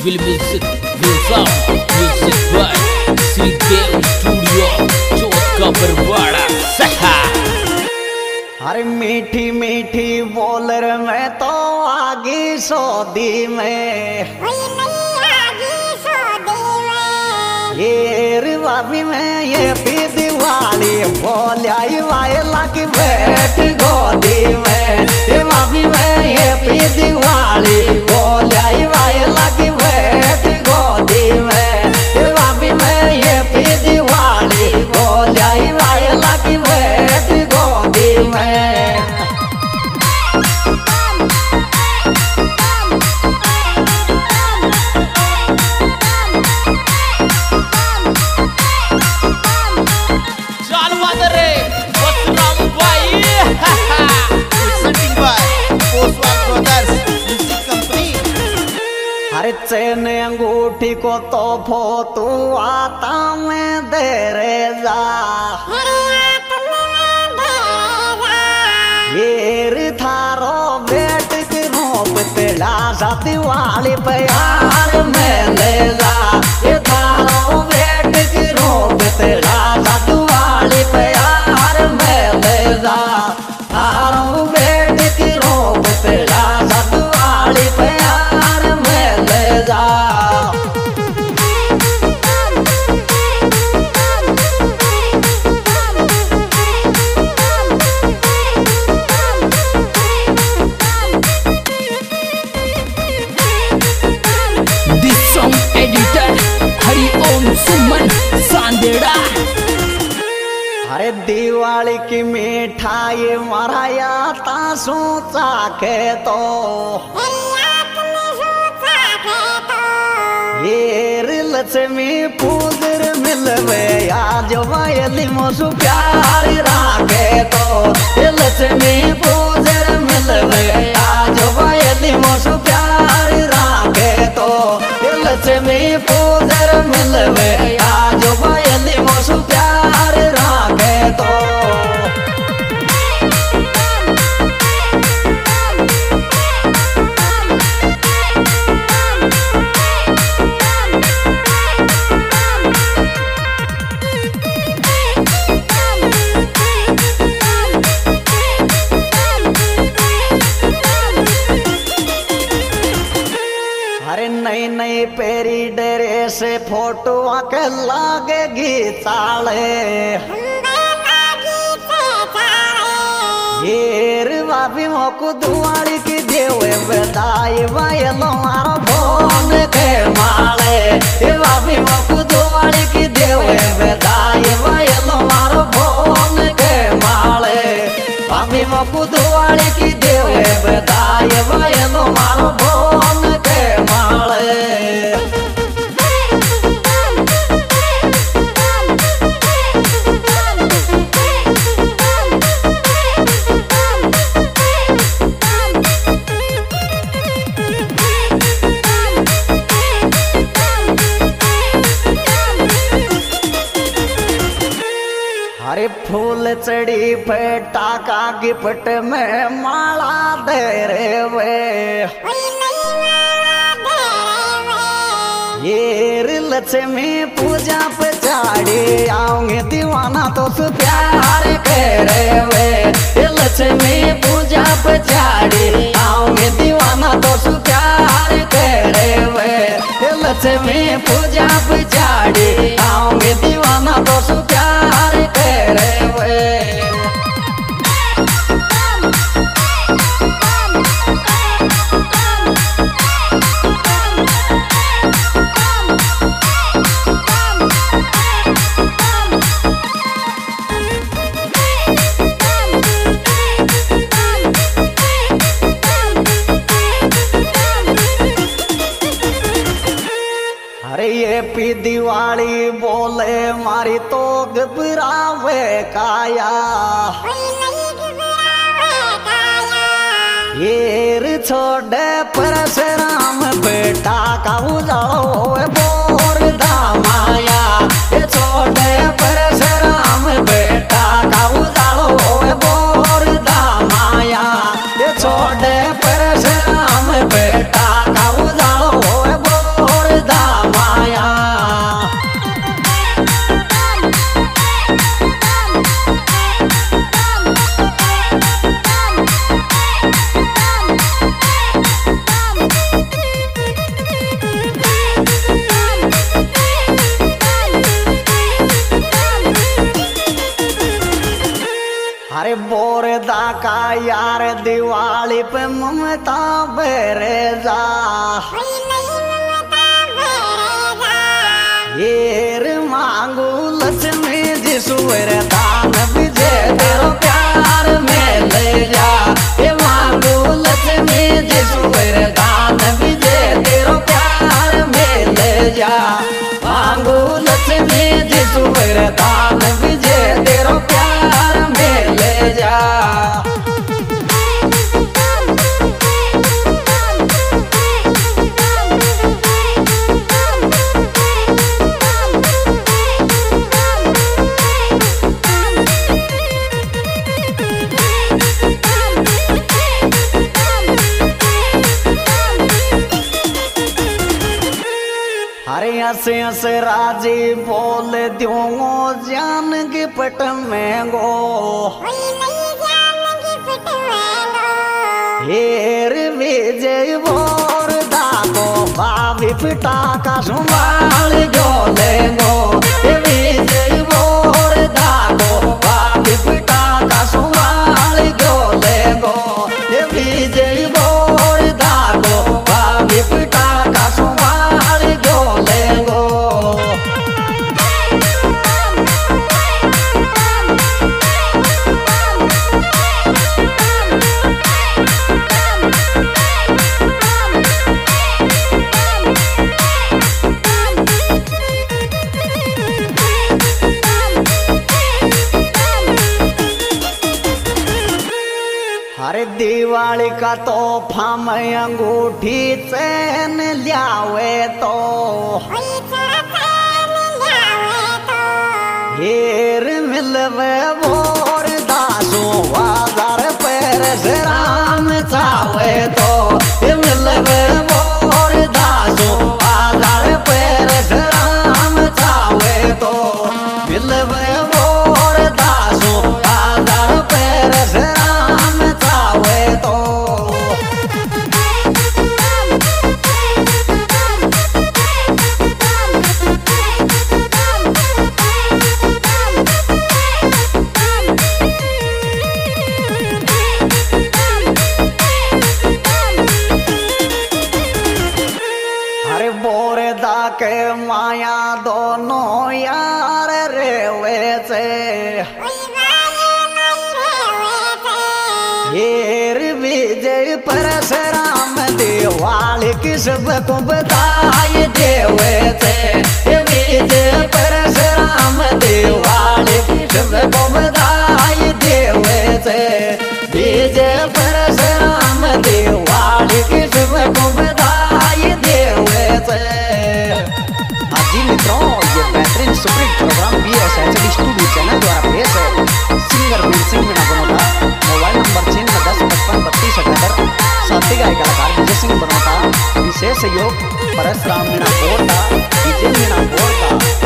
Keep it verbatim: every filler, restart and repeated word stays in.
will music will sound music by Shridev studio Chauth ka Barwara सहा। अरे मीठी मीठी बोल रे मैं तो आगी सौदी में, ये रे भाभी में ये भी दिवाली बोलियाई वाय लगी बैठ गोदी में, ये भाभी में ये भी दिवाली बोलियाई वाय लगी बैठ गोदी में, ये भाभी में ये भी दिवाली बोलियाई वाय लगी बैठ गोदी में। अरे चैन अंगूठी को तोहफो तू आता में दे रे जा, ये थारो बेट के रूप तेरा सा दिवाली पे यार में ले जा, ये थारो बेट के रूप तेरा सा दिवाली पे यार में ले जा, थारो बेट के रूप तेरा सा दिवाली पे यार में ले जा। सुमन सांदेड़ा। अरे दिवाली की मिठाई मराया ता सोचा के तो, ये लक्ष्मी पूजर मिलवे आज वायली मोसु प्यार राखे तो, ये लक्ष्मी पूजर मिलवे आज वायली मोसु प्यार राखे तो, ये लक्ष्मी पूजर मिलवे आज वायली मोसु प्यार राखे तो। अरे नई नई पेरी डेरे से फोटो के लागेगी चाले, ये भाभी मोको दुआरी की देवे बधाई वायलो मारो भोन के माले, ये भाभी मोको दुआरी की देवे बधाई वायलो मारो भोन के माले, भाभी मोको दुआरी की देवे बधाई वायलो मारो भोन के माले। अरे फूल चढ़ी पे टाका गिफ्ट में माला दे रे वे, ये लक्ष्मी पूजा पे चाड़ी आऊंगे दीवाना तो सु प्यार करे वे, ये लक्ष्मी पूजा पे चाड़ी आऊंगे दीवाना तो सु प्यार करे वे, ये लक्ष्मी पूजा पे चाड़ी आऊंगे दीवाना तो सु प्यार करे वे। अरे ये पी दिवाली बोले मारी तो घबरावे काया, ये छोड़े परशुराम बेटा का उजाओ बोर दामाया, ये छोड़े परशुराम बेटा का उजाओ बोर दामाया, ये छोड़े परशुराम बेटा का उजाओ बोर यार दिवाली पे ममता बेरेजा येर मांगू लक्ष्मी जी सुवर दान विजय तेरो प्यार में ले जा। ये मांगू लक्ष्मी जी सुवर दान विजय तेरो प्यार में ले जा। मांगू लक्ष्मी जी सुवर दान विजय तेरो प्यार में ले जा। अरे हंसे हंसे राजी बोल दूंगो जान की पट में गो हेर विजय बोर दागो बाबी पिटा का संभाल जो लेंगो विजय बोर दागो बाबी पिटा का संभाल जो लेंगो विजय बोर दागो बाबी पिटा का संभाल जो लेंगो। अरे दिवाली का तोहफा में अंगूठी चैन लियावे तो हेर मिलवे बोर दासो बाजार पैर से राम चावे तो मिलवे बोर दासो बाजार पैर से राम चावे तो मिलवे बोर दासो बाजार पैर से राम चावे तो। अरे बोरे दा के माया दोनों यार रेवे से हेर विजय परशुराम दिवाली की सबको बधाई देवे थे। विजय परशुराम दिवाली की सबको बधाई देवे थे। विजय परशुराम दिवाली की सबको बधाई देवे थे। हाँ जी मित्रों, ये बेहतरीन superhit programme B S H D studio channel द्वारा पेश है। Singer Veer Singh Meena Banota, mobile number छिन्न दस पचपन बत्तीस अठहत्तर। साथी गाय कलाकार विजय सिंह बनोटा, विशेष सहयोग परशुराम मीणा बोरदा, विजय मीणा बोरदा।